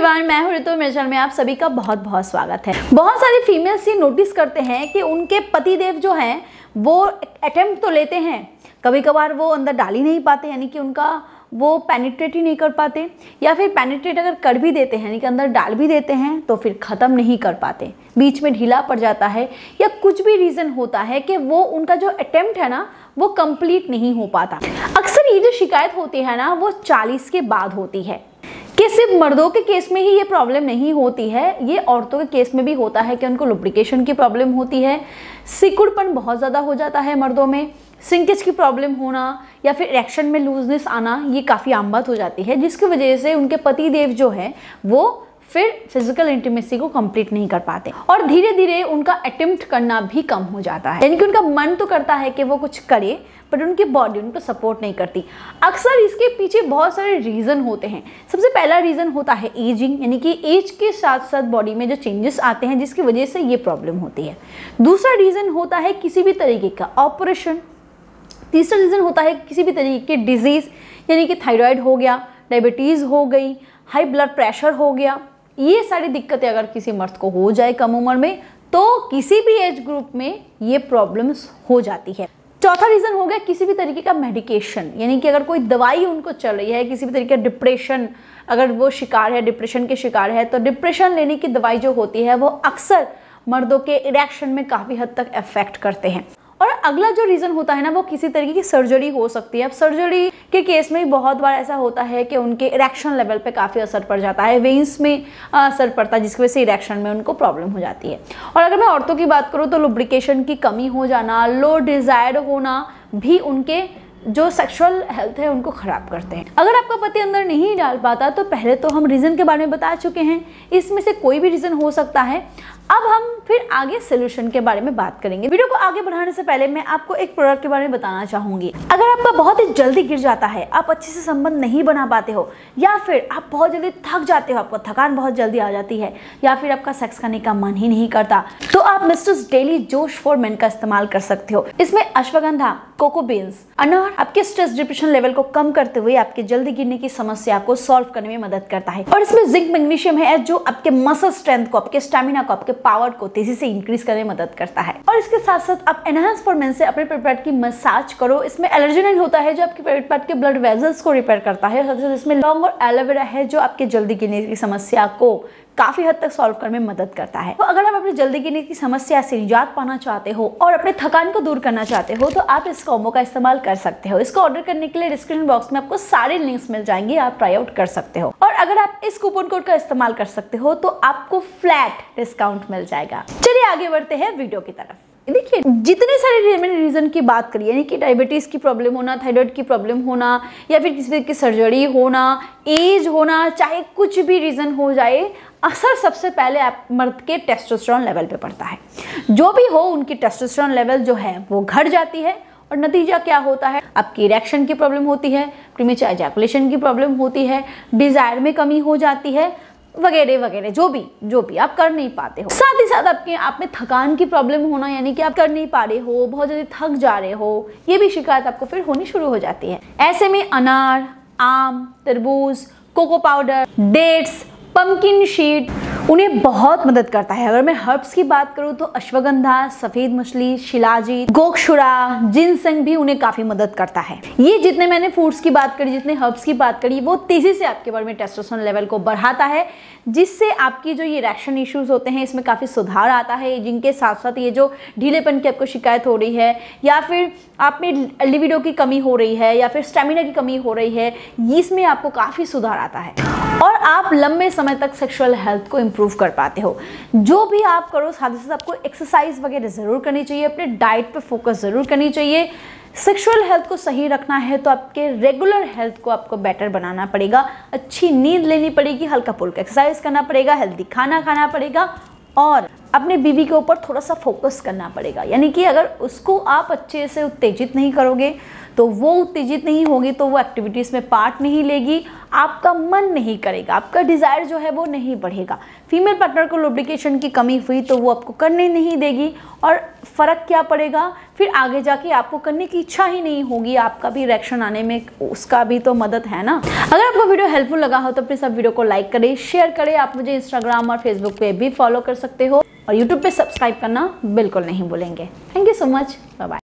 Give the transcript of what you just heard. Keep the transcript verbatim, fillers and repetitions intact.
Everyone, मैं हूं ऋतु। मेरे चैनल में आप सभी का बहुत बहुत स्वागत है। बहुत सारे फीमेल्स ये नोटिस करते हैं कि उनके पतिदेव जो हैं वो अटेम्प्ट तो लेते हैं, कभी कभार वो अंदर डाल ही नहीं पाते, यानी कि उनका वो पेनिट्रेट ही नहीं कर पाते, या फिर पेनिट्रेट अगर कर भी देते हैं यानी कि अंदर डाल भी देते हैं तो फिर ख़त्म नहीं कर पाते, बीच में ढीला पड़ जाता है, या कुछ भी रीज़न होता है कि वो उनका जो अटेम्प्ट है ना वो कंप्लीट नहीं हो पाता। अक्सर ये जो शिकायत होती है ना वो चालीस के बाद होती है। कि सिर्फ मर्दों के केस में ही ये प्रॉब्लम नहीं होती है, ये औरतों के केस में भी होता है कि उनको लुब्रिकेशन की प्रॉब्लम होती है, सिकुड़पन बहुत ज़्यादा हो जाता है मर्दों में, सिंकेज की प्रॉब्लम होना या फिर इरेक्शन में लूजनेस आना, ये काफ़ी आम बात हो जाती है, जिसकी वजह से उनके पति देव जो है वो फिर फिजिकल इंटीमेसी को कंप्लीट नहीं कर पाते और धीरे धीरे उनका अटेम्प्ट करना भी कम हो जाता है। यानी कि उनका मन तो करता है कि वो कुछ करे बट उनकी बॉडी उनको सपोर्ट नहीं करती। अक्सर इसके पीछे बहुत सारे रीज़न होते हैं। सबसे पहला रीज़न होता है एजिंग, यानी कि एज के साथ साथ बॉडी में जो चेंजेस आते हैं जिसकी वजह से ये प्रॉब्लम होती है। दूसरा रीज़न होता है किसी भी तरीके का ऑपरेशन। तीसरा रीज़न होता है किसी भी तरीके की डिजीज़, यानी कि थायराइड हो गया, डायबिटीज़ हो गई, हाई ब्लड प्रेशर हो गया। ये सारी दिक्कतें अगर किसी मर्द को हो जाए कम उम्र में तो किसी भी एज ग्रुप में ये प्रॉब्लम्स हो जाती है। चौथा रीज़न हो गया किसी भी तरीके का मेडिकेशन, यानी कि अगर कोई दवाई उनको चल रही है, किसी भी तरीके का डिप्रेशन, अगर वो शिकार है, डिप्रेशन के शिकार है, तो डिप्रेशन लेने की दवाई जो होती है वो अक्सर मर्दों के इरेक्शन में काफ़ी हद तक अफेक्ट करते हैं। और अगला जो रीज़न होता है ना वो किसी तरीके की सर्जरी हो सकती है। अब सर्जरी के केस में बहुत बार ऐसा होता है कि उनके इरेक्शन लेवल पे काफ़ी असर पड़ जाता है, वेन्स में असर पड़ता है, जिसकी वजह से इरेक्शन में उनको प्रॉब्लम हो जाती है। और अगर मैं औरतों की बात करूँ तो लुब्रिकेशन की कमी हो जाना, लो डिज़ायर होना भी उनके जो सेक्सुअल हेल्थ है उनको ख़राब करते हैं। अगर आपका पति अंदर नहीं डाल पाता तो पहले तो हम रीज़न के बारे में बता चुके हैं, इसमें से कोई भी रीज़न हो सकता है। अब हम फिर आगे सोल्यूशन के बारे में बात करेंगे। वीडियो को आगे बढ़ाने से पहले मैं आपको एक प्रोडक्ट के बारे में बताना चाहूँगी। अगर आपका बहुत ही जल्दी गिर जाता है, आप अच्छे से संबंध नहीं बना पाते हो, या फिर आप बहुत जल्दी थक जाते हो, आपको थकान बहुत जल्दी आ जाती है, या फिर आपका सेक्स करने का मन ही नहीं करता, तो आप mister's daily Josh for men का इस्तेमाल कर सकते हो। इसमें अश्वगंधा, कोको बीन्स, अनार आपके स्ट्रेस डिप्रेशन लेवल को कम करते हुए आपके जल्दी गिरने की समस्या को सॉल्व करने में मदद करता है। और इसमें जिंक मैग्नीशियम है जो आपके मसल स्ट्रेंथ को, आपके स्टेमिना को, आपके पावर को तेजी से इंक्रीज करने में मदद करता है। और इसके साथ साथ आप एनहांस फॉर मेन से अपने पेट पार्ट की मसाज करो। इसमें एलर्जिनिन होता है जो आपके पेट पार्ट के ब्लड वेजल्स को रिपेयर करता है। साथ ही इसमें लौंग और एलोवेरा है जो आपके जल्दी गिरने की समस्या को काफी हद तक सॉल्व करने में मदद करता है। तो अगर आप अपनी जल्दी गिरने की समस्या से निजात पाना चाहते हो और अपने थकान को दूर करना चाहते हो तो आप इस कॉम्बो का इस्तेमाल कर सकते हो। इसको ऑर्डर करने के लिए डिस्क्रिप्शन बॉक्स में आपको सारे लिंक्स मिल जाएंगे, आप ट्राई आउट कर सकते हो। और अगर आप इस कूपन कोड का इस्तेमाल कर सकते हो तो आपको फ्लैट डिस्काउंट मिल जाएगा। चलिए आगे बढ़ते हैं वीडियो की तरफ। देखिए, जितने सारे मैंने रीज़न की बात करी, यानी कि डायबिटीज़ की प्रॉब्लम होना, थायराइड की प्रॉब्लम होना, या फिर किसी तरह की सर्जरी होना, एज होना, चाहे कुछ भी रीज़न हो जाए, असर सबसे पहले आप मर्द के टेस्टोस्टेरोन लेवल पे पड़ता है। जो भी हो उनकी टेस्टोस्टेरोन लेवल जो है वो घट जाती है और नतीजा क्या होता है, आपकी इरेक्शन की प्रॉब्लम होती है, प्रीमेच्योर एजैकुलेशन की प्रॉब्लम होती है, डिज़ायर में कमी हो जाती है, वगैरह वगैरह, जो भी जो भी आप कर नहीं पाते हो। साथ ही साथ आपके आप में थकान की प्रॉब्लम होना, यानी कि आप कर नहीं पा रहे हो, बहुत जल्दी थक जा रहे हो, ये भी शिकायत आपको फिर होनी शुरू हो जाती है। ऐसे में अनार, आम, तरबूज, cocoa powder, dates, pumpkin seed उन्हें बहुत मदद करता है। अगर मैं हर्ब्स की बात करूं तो अश्वगंधा, सफेद मछली, शिलाजीत, गोक्षुरा, जिनसेंग भी उन्हें काफी मदद करता है। ये जितने मैंने फूड्स की बात करी, जितने हर्ब्स की बात करी, वो तेजी से आपके बॉडी में टेस्टोस्टेरोन लेवल को बढ़ाता है, जिससे आपकी जो ये इरेक्शन इश्यूज होते हैं इसमें काफी सुधार आता है। जिनके साथ साथ ये जो ढीलेपन की आपको शिकायत हो रही है, या फिर आप में लिबिडो की कमी हो रही है, या फिर स्टेमिना की कमी हो रही है, इसमें आपको काफी सुधार आता है और आप लंबे समय तक सेक्सुअल हेल्थ को इंप्रूव कर पाते हो। जो भी आप करो, साथ ही साथ आपको एक्सरसाइज वगैरह ज़रूर करनी चाहिए, अपने डाइट पे फोकस ज़रूर करनी चाहिए। सेक्सुअल हेल्थ को सही रखना है तो आपके रेगुलर हेल्थ को आपको बेटर बनाना पड़ेगा, अच्छी नींद लेनी पड़ेगी, हल्का फुल्का एक्सरसाइज करना पड़ेगा, हेल्दी खाना खाना पड़ेगा और अपने बीवी के ऊपर थोड़ा सा फोकस करना पड़ेगा। यानी कि अगर उसको आप अच्छे से उत्तेजित नहीं करोगे तो वो उत्तेजित नहीं होगी, तो वो एक्टिविटीज़ में पार्ट नहीं लेगी, आपका मन नहीं करेगा, आपका डिज़ायर जो है वो नहीं बढ़ेगा। फीमेल पार्टनर को लुब्रिकेशन की कमी हुई तो वो आपको करने नहीं देगी, और फ़र्क क्या पड़ेगा, फिर आगे जाके आपको करने की इच्छा ही नहीं होगी, आपका भी रिएक्शन आने में उसका भी तो मदद है ना। अगर आपको वीडियो हेल्पफुल लगा हो तो प्लीज़ आप वीडियो को लाइक करें, शेयर करें। आप मुझे इंस्टाग्राम और फेसबुक पे भी फॉलो कर सकते हो, और यूट्यूब पे सब्सक्राइब करना बिल्कुल नहीं भूलेंगे। Thank you so much, bye bye.